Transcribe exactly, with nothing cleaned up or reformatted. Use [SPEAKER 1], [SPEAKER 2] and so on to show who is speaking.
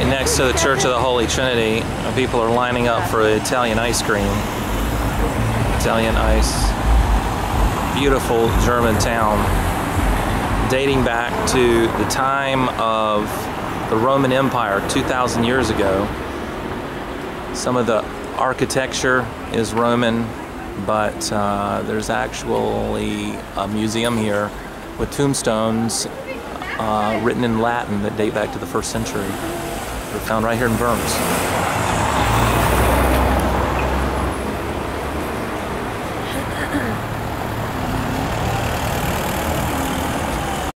[SPEAKER 1] right next to the Church of the Holy Trinity. People are lining up for Italian ice cream. Italian ice. Beautiful German town, dating back to the time of the Roman Empire two thousand years ago. Some of the architecture is Roman, but uh, there's actually a museum here with tombstones uh, written in Latin that date back to the first century. They're found right here in Worms.